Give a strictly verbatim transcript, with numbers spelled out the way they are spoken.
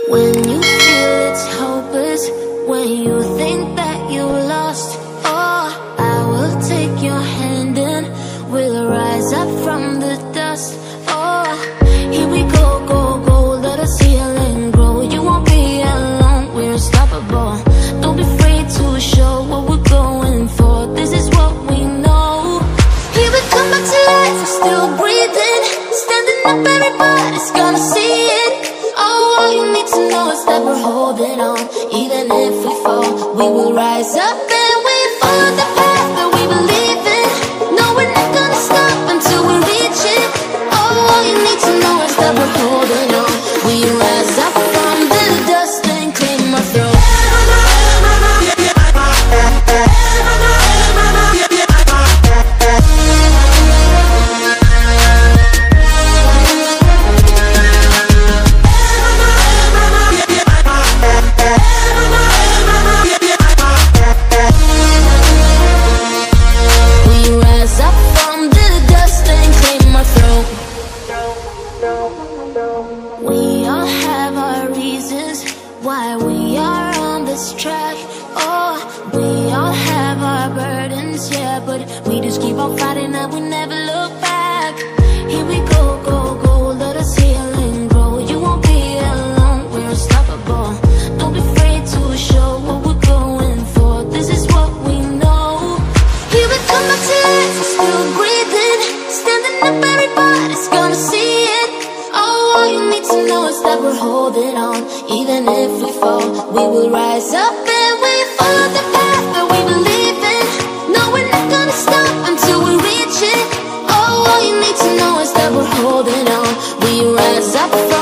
When you feel it's hopeless, when you think that you lost, oh, I will take your hand and we'll rise up from the dust. Oh, here we go, go, go, let us heal and grow. You won't be alone, we're unstoppable. Don't be afraid to show what we're going for. This is what we know. Here we come back to life, we're still breathing. Standing up, everybody's gonna see it. Oh, all you need to know is that we're holding on. Even if we fall, we will rise up and we follow the path that we believe in. No, we're not gonna stop until we reach it. Oh, all you need to know is that we're holding on. We rise up from the dust and claim our throne. We all have our reasons why we are on this track. Oh, we all have our burdens, yeah, but we just keep on fighting and we never look back. Here we go, go, go, let us heal and grow. You won't be alone, we're unstoppable. Don't be afraid to show what we're going for. This is what we know. Here we come back to life, we're still breathing. Standing up, everybody's gonna see it. Oh, all you need to know is that we're holding on. Even if we fall, we will rise up and we follow the path that we believe in. No, we're not gonna stop until we reach it. Oh, all you need to know is that we're holding on. We rise up.